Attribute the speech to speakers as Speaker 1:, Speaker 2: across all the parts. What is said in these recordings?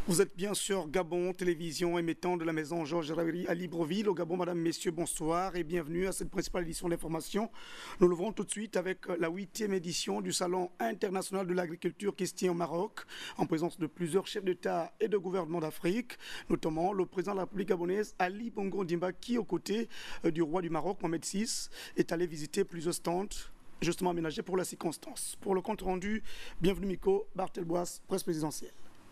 Speaker 1: Vous êtes bien sûr Gabon, télévision émettant de la maison Georges Raveri à Libreville. Au Gabon, madame, messieurs, bonsoir et bienvenue à cette principale édition d'information. Nous l'ouvrons tout de suite avec la 8e édition du Salon international de l'agriculture qui se tient au Maroc, en présence de plusieurs chefs d'État et de gouvernement d'Afrique, notamment le président de la République gabonaise, Ali Bongo Ondimba, qui, aux côtés du roi du Maroc, Mohamed VI, est allé visiter plusieurs stands justement aménagés pour la circonstance. Pour le compte rendu, bienvenue Miko, Barthelbois, presse présidentielle.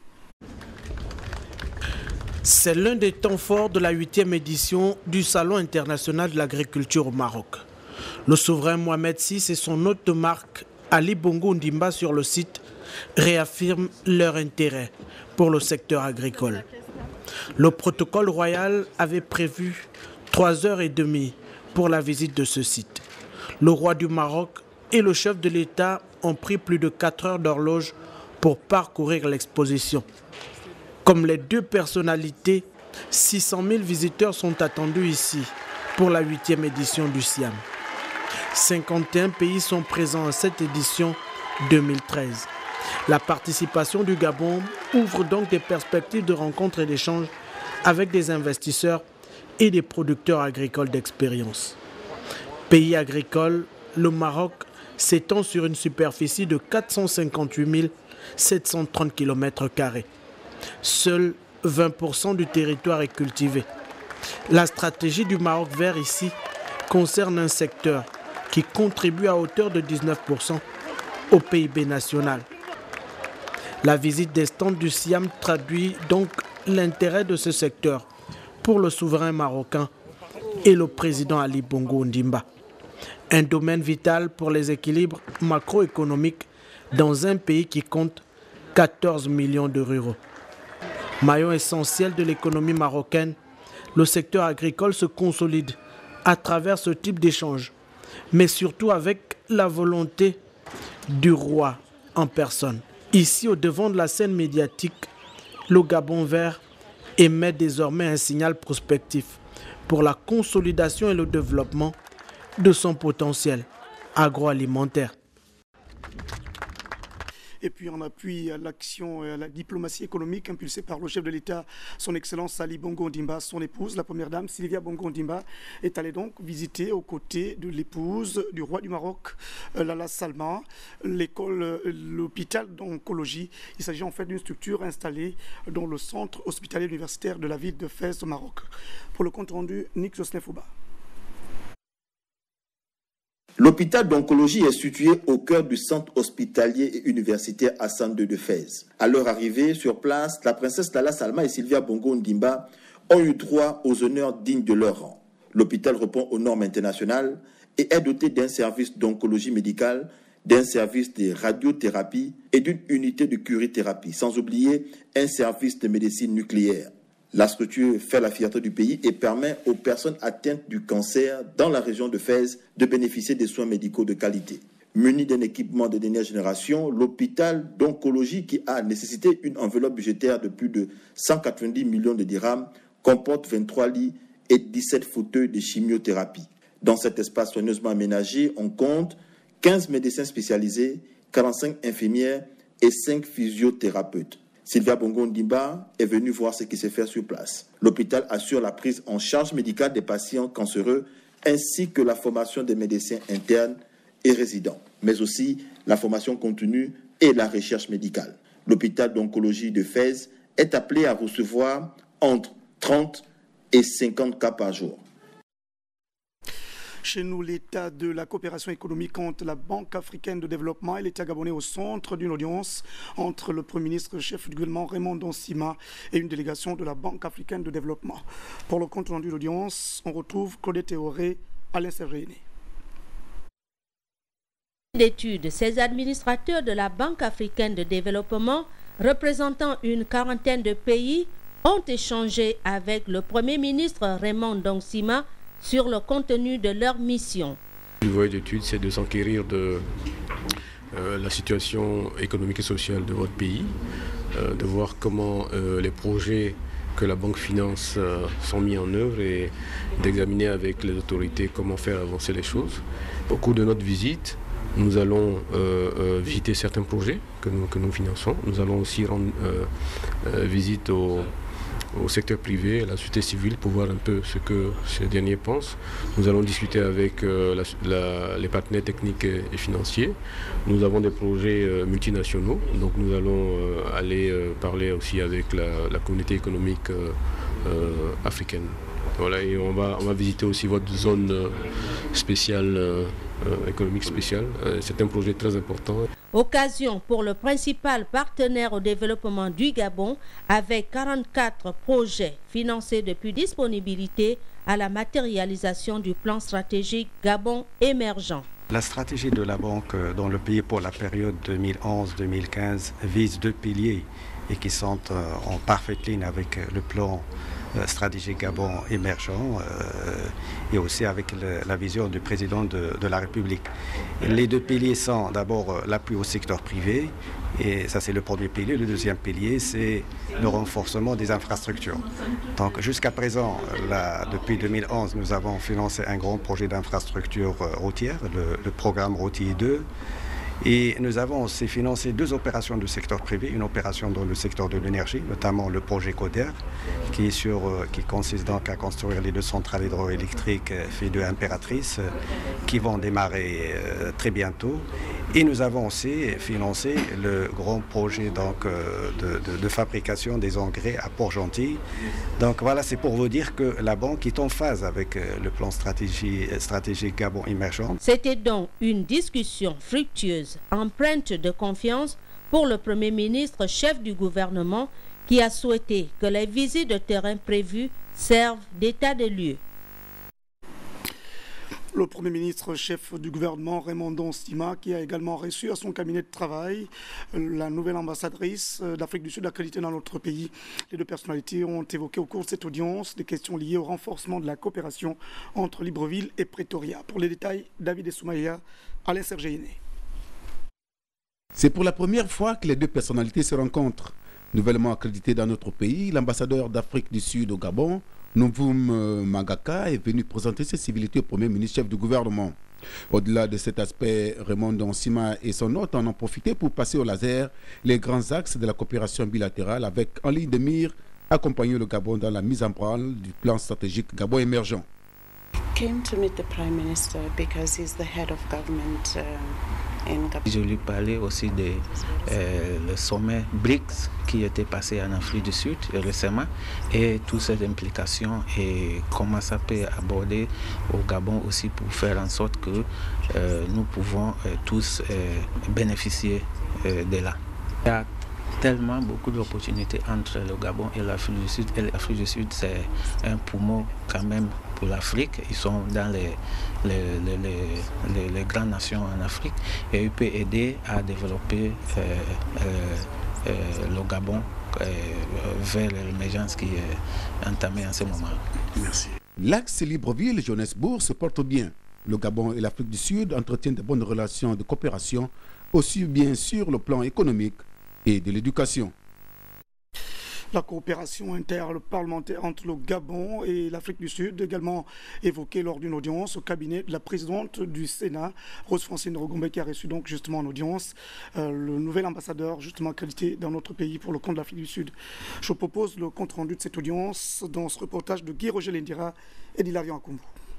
Speaker 2: C'est l'un des temps forts de la 8e édition du Salon international de l'agriculture au Maroc. Le souverain Mohamed VI et son hôte de marque Ali Bongo Ondimba sur le site réaffirment leur intérêt pour le secteur agricole. Le protocole royal avait prévu 3h30 pour la visite de ce site. Le roi du Maroc et le chef de l'État ont pris plus de 4 heures d'horloge pour parcourir l'exposition. Comme les deux personnalités, 600 000 visiteurs sont attendus ici pour la 8e édition du SIAM. 51 pays sont présents à cette édition 2013. La participation du Gabon ouvre donc des perspectives de rencontres et d'échanges avec des investisseurs et des producteurs agricoles d'expérience. Pays agricole, le Maroc s'étend sur une superficie de 458 730 km². Seuls 20% du territoire est cultivé. La stratégie du Maroc vert ici concerne un secteur qui contribue à hauteur de 19% au PIB national. La visite des stands du SIAM traduit donc l'intérêt de ce secteur pour le souverain marocain et le président Ali Bongo Ondimba. Un domaine vital pour les équilibres macroéconomiques dans un pays qui compte 14 millions de ruraux. Maillon essentiel de l'économie marocaine, le secteur agricole se consolide à travers ce type d'échange, mais surtout avec la volonté du roi en personne. Ici, au devant de la scène médiatique, le Gabon vert émet désormais un signal prospectif pour la consolidation et le développement de son potentiel agroalimentaire.
Speaker 1: Et puis en appui à l'action et à la diplomatie économique impulsée par le chef de l'État, son Excellence Ali Bongo Ondimba, son épouse, la première dame Sylvia Bongo Ondimba, est allée donc visiter aux côtés de l'épouse du roi du Maroc, Lala Salma, l'hôpital d'oncologie. Il s'agit en fait d'une structure installée dans le centre hospitalier universitaire de la ville de Fès au Maroc. Pour le compte rendu, Nick Jocelyn Fouba.
Speaker 3: L'hôpital d'oncologie est situé au cœur du centre hospitalier et universitaire Hassan II de Fès. À leur arrivée sur place, la princesse Lala Salma et Sylvia Bongo Ondimba ont eu droit aux honneurs dignes de leur rang. L'hôpital répond aux normes internationales et est doté d'un service d'oncologie médicale, d'un service de radiothérapie et d'une unité de curithérapie, sans oublier un service de médecine nucléaire. La structure fait la fierté du pays et permet aux personnes atteintes du cancer dans la région de Fès de bénéficier des soins médicaux de qualité. Muni d'un équipement de dernière génération, l'hôpital d'oncologie, qui a nécessité une enveloppe budgétaire de plus de 190 millions de dirhams, comporte 23 lits et 17 fauteuils de chimiothérapie. Dans cet espace soigneusement aménagé, on compte 15 médecins spécialisés, 45 infirmières et 5 physiothérapeutes. Sylvia Bongo Ondimba est venue voir ce qui se fait sur place. L'hôpital assure la prise en charge médicale des patients cancéreux ainsi que la formation des médecins internes et résidents, mais aussi la formation continue et la recherche médicale. L'hôpital d'oncologie de Fès est appelé à recevoir entre 30 et 50 cas par jour.
Speaker 1: Chez nous, l'état de la coopération économique entre la Banque africaine de développement et l'État gabonais au centre d'une audience entre le Premier ministre chef du gouvernement Raymond Donsima et une délégation de la Banque africaine de développement. Pour le compte rendu de l'audience, on retrouve Claudette Théoré, Alain Sergéné.
Speaker 4: D'études, ces administrateurs de la Banque africaine de développement, représentant une quarantaine de pays, ont échangé avec le Premier ministre Raymond Donsima sur le contenu de leur mission.
Speaker 5: Le volet d'études, c'est de s'enquérir de la situation économique et sociale de votre pays, de voir comment les projets que la banque finance sont mis en œuvre et d'examiner avec les autorités comment faire avancer les choses. Au cours de notre visite, nous allons visiter certains projets que nous finançons. Nous allons aussi rendre visite au secteur privé, à la société civile, pour voir un peu ce que ces derniers pensent. Nous allons discuter avec les partenaires techniques et financiers. Nous avons des projets multinationaux, donc nous allons aller parler aussi avec la communauté économique africaine. Voilà, et on va visiter aussi votre zone spéciale, économique spéciale. C'est un projet très important.
Speaker 4: Occasion pour le principal partenaire au développement du Gabon, avec 44 projets financés depuis disponibilité à la matérialisation du plan stratégique Gabon émergent.
Speaker 6: La stratégie de la banque dans le pays pour la période 2011-2015 vise 2 piliers et qui sont en parfaite ligne avec le plan stratégique Gabon émergent et aussi avec la vision du président de la République. Les 2 piliers sont d'abord l'appui au secteur privé, et ça c'est le premier pilier. Le deuxième pilier, c'est le renforcement des infrastructures. Donc jusqu'à présent, depuis 2011, nous avons financé un grand projet d'infrastructure routière, le programme routier 2. Et nous avons aussi financé 2 opérations du secteur privé, une opération dans le secteur de l'énergie, notamment le projet CODER, qui consiste donc à construire les 2 centrales hydroélectriques FI2 Impératrice, qui vont démarrer très bientôt. Et nous avons aussi financé le grand projet donc, de fabrication des engrais à Port-Gentil. Donc voilà, c'est pour vous dire que la banque est en phase avec le plan stratégique Gabon émergent.
Speaker 4: C'était donc une discussion fructueuse, empreinte de confiance pour le Premier ministre, chef du gouvernement, qui a souhaité que les visites de terrain prévues servent d'état des lieux.
Speaker 1: Le Premier ministre, chef du gouvernement, Raymond Ndong-Sima, qui a également reçu à son cabinet de travail la nouvelle ambassadrice d'Afrique du Sud accréditée dans notre pays. Les 2 personnalités ont évoqué au cours de cette audience des questions liées au renforcement de la coopération entre Libreville et Pretoria. Pour les détails, David Essoumaya, Alain Sergeiné.
Speaker 7: C'est pour la première fois que les 2 personnalités se rencontrent. Nouvellement accrédité dans notre pays, l'ambassadeur d'Afrique du Sud au Gabon, Novum Mangaka, est venu présenter ses civilités au Premier ministre chef du gouvernement. Au-delà de cet aspect, Raymond Ndong-Sima et son hôte en ont profité pour passer au laser les grands axes de la coopération bilatérale avec en ligne de mire accompagner le Gabon dans la mise en branle du plan stratégique Gabon émergent.
Speaker 8: Came to meet the Prime Minister because he's the head of government in Gabon.
Speaker 9: Je lui parlais aussi de le sommet BRICS qui était passé en Afrique du Sud récemment et toutes ces implications et comment ça peut aborder au Gabon aussi pour faire en sorte que nous pouvons tous bénéficier de là. Il y a tellement beaucoup d'opportunités entre le Gabon et l'Afrique du Sud. Et l'Afrique du Sud, c'est un poumon quand même pour l'Afrique. Ils sont dans les grandes nations en Afrique et ils peuvent aider à développer le Gabon vers l'émergence qui est entamée en ce moment.
Speaker 7: Merci. L'axe Libreville-Johannesburg se porte bien. Le Gabon et l'Afrique du Sud entretiennent de bonnes relations de coopération, aussi bien sur le plan économique et de l'éducation.
Speaker 1: La coopération interparlementaire entre le Gabon et l'Afrique du Sud, également évoquée lors d'une audience au cabinet de la présidente du Sénat, Rose-Francine Rogombe, qui a reçu donc justement en audience le nouvel ambassadeur justement accrédité dans notre pays pour le compte de l'Afrique du Sud. Je vous propose le compte-rendu de cette audience dans ce reportage de Guy Roger Lendira et d'Hilarion Akumbu.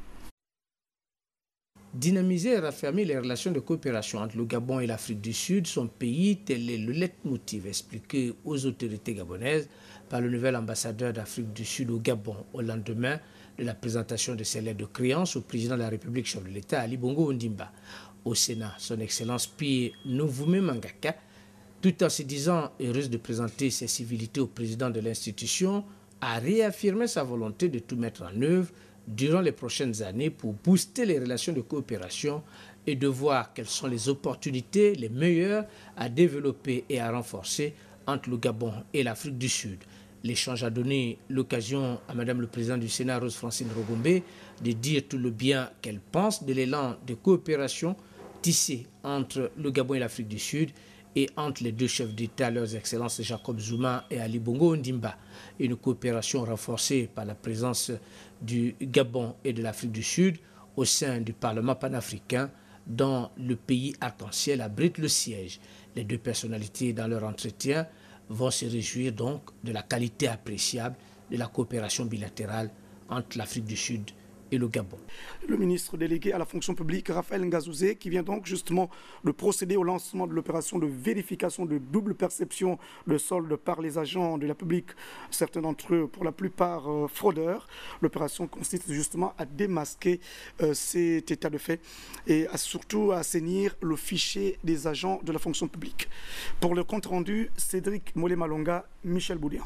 Speaker 2: Dynamiser et raffermir les relations de coopération entre le Gabon et l'Afrique du Sud, son pays, tel est le leitmotiv expliqué aux autorités gabonaises par le nouvel ambassadeur d'Afrique du Sud au Gabon au lendemain de la présentation de ses lettres de créance au président de la République, chef de l'État, Ali Bongo Ondimba. Au Sénat, son Excellence Pierre Novoume Mangaka, tout en se disant heureuse de présenter ses civilités au président de l'institution, a réaffirmé sa volonté de tout mettre en œuvre durant les prochaines années pour booster les relations de coopération et de voir quelles sont les opportunités les meilleures à développer et à renforcer entre le Gabon et l'Afrique du Sud. L'échange a donné l'occasion à Madame le Président du Sénat, Rose-Francine Rogombe, de dire tout le bien qu'elle pense de l'élan de coopération tissé entre le Gabon et l'Afrique du Sud et entre les 2 chefs d'État, leurs excellences Jacob Zuma et Ali Bongo Ondimba. Une coopération renforcée par la présence du Gabon et de l'Afrique du Sud au sein du Parlement panafricain dont le pays arc-en-ciel abrite le siège. Les deux personnalités, dans leur entretien, vont se réjouir donc de la qualité appréciable de la coopération bilatérale entre l'Afrique du Sud et le Gabon.
Speaker 1: Le ministre délégué à la fonction publique, Raphaël Ngazouzé, qui vient donc justement de procéder au lancement de l'opération de vérification de double perception de solde par les agents de la publique, certains d'entre eux pour la plupart fraudeurs. L'opération consiste justement à démasquer cet état de fait et surtout à assainir le fichier des agents de la fonction publique. Pour le compte rendu, Cédric Molé-Malonga, Michel Boudian.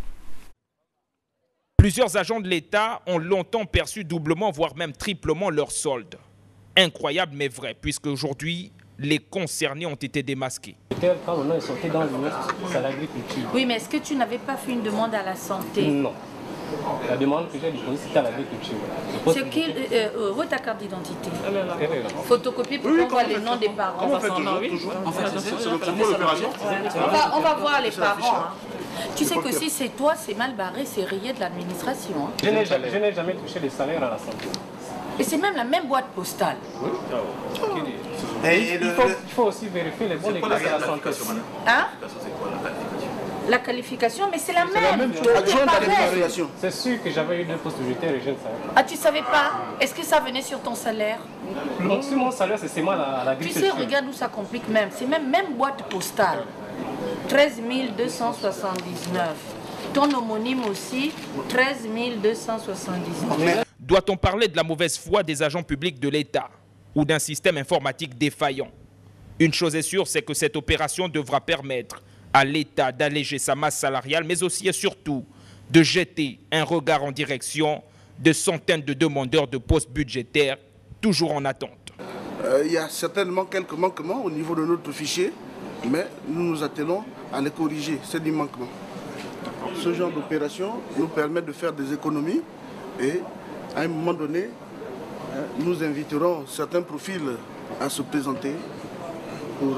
Speaker 10: Plusieurs agents de l'État ont longtemps perçu doublement, voire même triplement leur solde. Incroyable mais vrai, puisque aujourd'hui, les concernés ont été démasqués.
Speaker 11: Quand on est sorti dans l'Ouest, c'est l'agriculture.
Speaker 12: Oui, mais est-ce que tu n'avais pas fait une demande à la santé?
Speaker 11: Non. La demande que j'ai déposée, c'était à l'agriculture.
Speaker 12: C'est quelle ta carte d'identité? Photocopier pour qu'on voit les noms des parents.
Speaker 13: On
Speaker 12: va voir les parents. Hein. Tu sais que si c'est toi, c'est mal barré, c'est rayé de l'administration. Hein.
Speaker 11: Je n'ai jamais touché les salaires à la santé.
Speaker 12: Et c'est même la même boîte postale.
Speaker 11: Oui. Il faut aussi vérifier les bons déclarés à la santé.
Speaker 12: Hein? La qualification, mais c'est la même chose.
Speaker 11: C'est sûr que j'avais eu 2 postes budgétaires et je ne savais pas.
Speaker 12: Ah, tu savais pas? Est-ce que ça venait sur ton salaire?
Speaker 11: Non, sur mon salaire, c'est moi l'agriculture.
Speaker 12: Tu sais, regarde où ça complique même. C'est même boîte postale. 13 279. Ton homonyme aussi, 13 279.
Speaker 10: Doit-on parler de la mauvaise foi des agents publics de l'État ou d'un système informatique défaillant? Une chose est sûre, c'est que cette opération devra permettre à l'État d'alléger sa masse salariale, mais aussi et surtout de jeter un regard en direction de centaines de demandeurs de postes budgétaires toujours en attente.
Speaker 13: Il y a certainement quelques manquements au niveau de notre fichier, mais nous nous attelons à les corriger, c'est du manquement. Ce genre d'opération nous permet de faire des économies et à un moment donné, nous inviterons certains profils à se présenter pour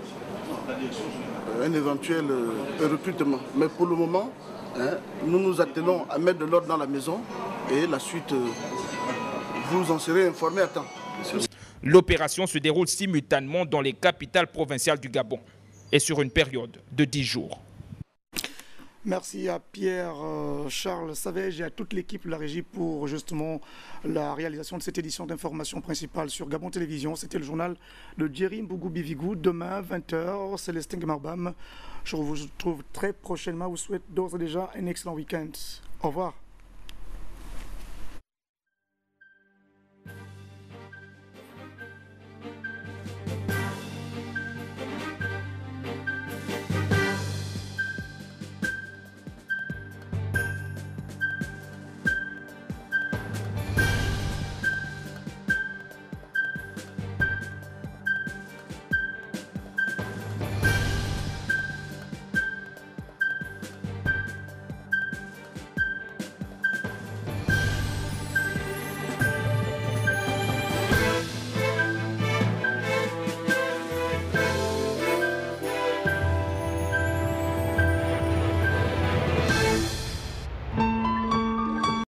Speaker 13: un éventuel recrutement. Mais pour le moment, nous nous attelons à mettre de l'ordre dans la maison et la suite, vous en serez informés à temps.
Speaker 10: L'opération se déroule simultanément dans les capitales provinciales du Gabon et sur une période de 10 jours.
Speaker 1: Merci à Pierre-Charles Savège et à toute l'équipe de la régie pour justement la réalisation de cette édition d'information principale sur Gabon Télévision. C'était le journal de Jerry Mbougou Bivigou. Demain, 20h, Célestin Gemarbam. Je vous retrouve très prochainement. Je vous souhaite d'ores et déjà un excellent week-end. Au revoir.